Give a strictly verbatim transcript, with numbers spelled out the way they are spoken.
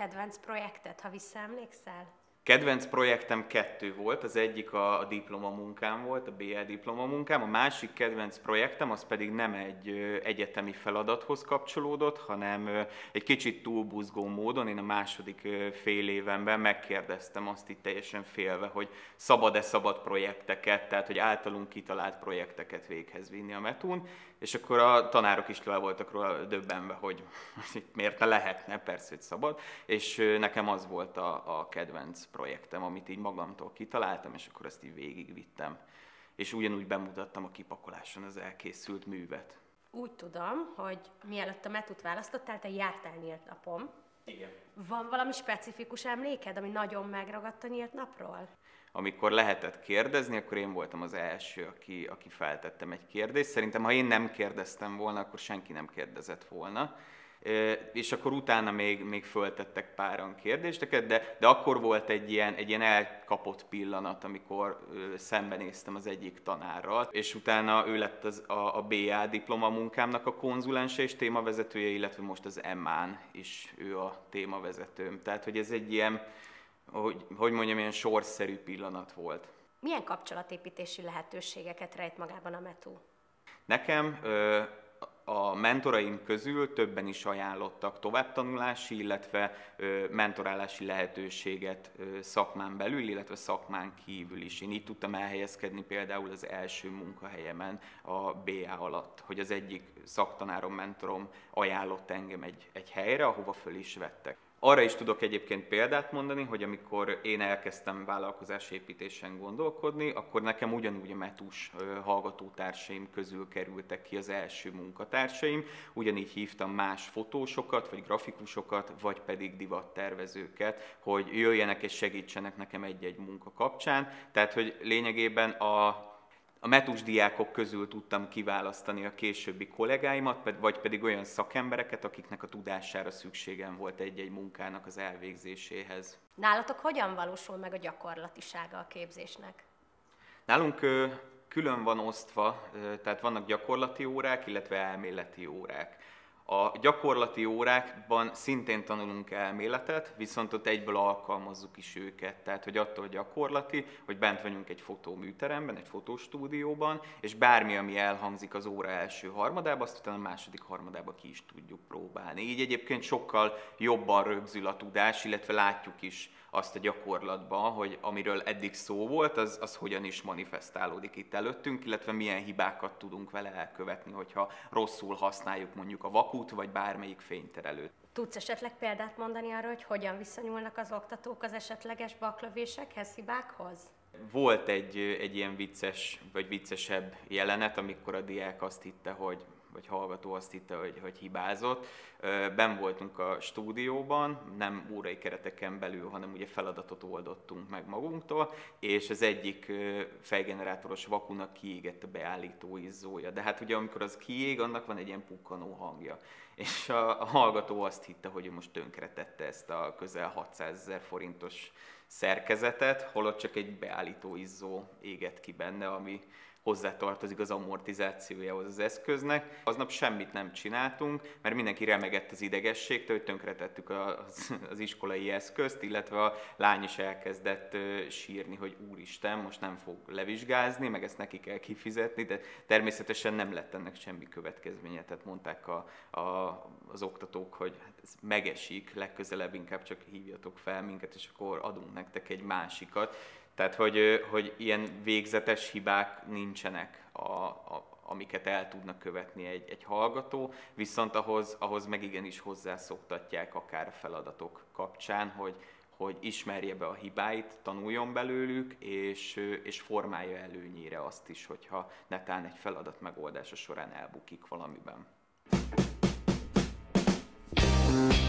kedvenc projekted, ha visszaemlékszel? Kedvenc projektem kettő volt, az egyik a, a diplomamunkám volt, a bé á diplomamunkám, a másik kedvenc projektem az pedig nem egy ö, egyetemi feladathoz kapcsolódott, hanem ö, egy kicsit túlbuzgó módon én a második ö, fél évenben megkérdeztem azt itt teljesen félve, hogy szabad-e szabad projekteket, tehát hogy általunk kitalált projekteket véghez vinni a metún, és akkor a tanárok is le voltak róla döbbenve, hogy miért ne lehetne, persze, hogy szabad, és ö, nekem az volt a, a kedvenc projektem, amit így magamtól kitaláltam, és akkor ezt így végigvittem. És ugyanúgy bemutattam a kipakoláson az elkészült művet. Úgy tudom, hogy mielőtt a metút választottál, te jártál nyílt napon. Igen. Van valami specifikus emléked, ami nagyon megragadt a nyílt napról? Amikor lehetett kérdezni, akkor én voltam az első, aki, aki feltettem egy kérdést. Szerintem, ha én nem kérdeztem volna, akkor senki nem kérdezett volna. És akkor utána még, még föltettek páran kérdéseket, de, de akkor volt egy ilyen, egy ilyen elkapott pillanat, amikor szembenéztem az egyik tanárral, és utána ő lett az, a, a bé á diplomamunkámnak a konzulense és témavezetője, illetve most az em á-n is ő a témavezetőm. Tehát, hogy ez egy ilyen, hogy, hogy mondjam, ilyen sorszerű pillanat volt. Milyen kapcsolatépítési lehetőségeket rejt magában a metú? Nekem a mentoraim közül többen is ajánlottak továbbtanulási, illetve mentorálási lehetőséget szakmán belül, illetve szakmán kívül is. Én így tudtam elhelyezkedni például az első munkahelyemen a bé á alatt, hogy az egyik szaktanárom, mentorom ajánlott engem egy, egy helyre, ahova föl is vettek. Arra is tudok egyébként példát mondani, hogy amikor én elkezdtem vállalkozásépítésen gondolkodni, akkor nekem ugyanúgy a metús hallgatótársaim közül kerültek ki az első munkatársaim. Ugyanígy hívtam más fotósokat, vagy grafikusokat, vagy pedig divattervezőket, hogy jöjjenek és segítsenek nekem egy-egy munka kapcsán. Tehát, hogy lényegében a A metús diákok közül tudtam kiválasztani a későbbi kollégáimat, vagy pedig olyan szakembereket, akiknek a tudására szükségem volt egy-egy munkának az elvégzéséhez. Nálatok hogyan valósul meg a gyakorlatisága a képzésnek? Nálunk külön van osztva, tehát vannak gyakorlati órák, illetve elméleti órák. A gyakorlati órákban szintén tanulunk elméletet, viszont ott egyből alkalmazzuk is őket. Tehát, hogy attól gyakorlati, hogy bent vagyunk egy fotóműteremben, egy fotostúdióban, és bármi, ami elhangzik az óra első harmadában, azt utána a második harmadában ki is tudjuk próbálni. Így egyébként sokkal jobban rögzül a tudás, illetve látjuk is azt a gyakorlatban, hogy amiről eddig szó volt, az, az hogyan is manifestálódik itt előttünk, illetve milyen hibákat tudunk vele elkövetni, hogyha rosszul használjuk mondjuk a vakut, vagy bármelyik fényterelőt. Tudsz esetleg példát mondani arra, hogy hogyan viszonyulnak az oktatók az esetleges baklövésekhez, hibákhoz? Volt egy, egy ilyen vicces, vagy viccesebb jelenet, amikor a diák azt hitte, hogy vagy hallgató azt hitte, hogy, hogy hibázott. Benn voltunk a stúdióban, nem órai kereteken belül, hanem ugye feladatot oldottunk meg magunktól, és az egyik fejgenerátoros vakunak kiégett a beállító izzója. De hát ugye amikor az kiég, annak van egy ilyen pukkanó hangja. És a, a hallgató azt hitte, hogy ő most tönkretette ezt a közel hatszázezer forintos szerkezetet, holott csak egy beállító izzó égett ki benne, ami hozzátartozik az amortizációjához az eszköznek. Aznap semmit nem csináltunk, mert mindenki remegett az idegességtől, hogy tönkretettük az, az iskolai eszközt, illetve a lány is elkezdett sírni, hogy úristen, most nem fog levizsgázni, meg ezt neki kell kifizetni, de természetesen nem lett ennek semmi következménye. Tehát mondták a, a, az oktatók, hogy hát ez megesik, legközelebb inkább csak hívjatok fel minket, és akkor adunk nektek egy másikat. Tehát, hogy, hogy ilyen végzetes hibák nincsenek, a, a, amiket el tudnak követni egy, egy hallgató, viszont ahhoz, ahhoz meg igenis hozzászoktatják akár a feladatok kapcsán, hogy, hogy ismerje be a hibáit, tanuljon belőlük, és, és formálja előnyére azt is, hogyha netán egy feladat megoldása során elbukik valamiben.